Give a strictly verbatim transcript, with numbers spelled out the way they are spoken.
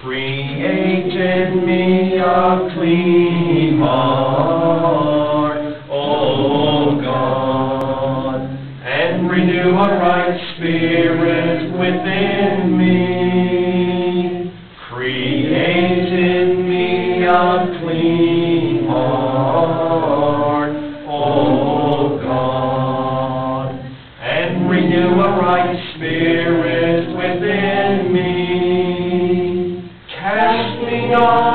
Create in me a clean heart, O God, and renew a right spirit within me. Create in me a clean heart, O God, and renew a right spirit within me. Cast me not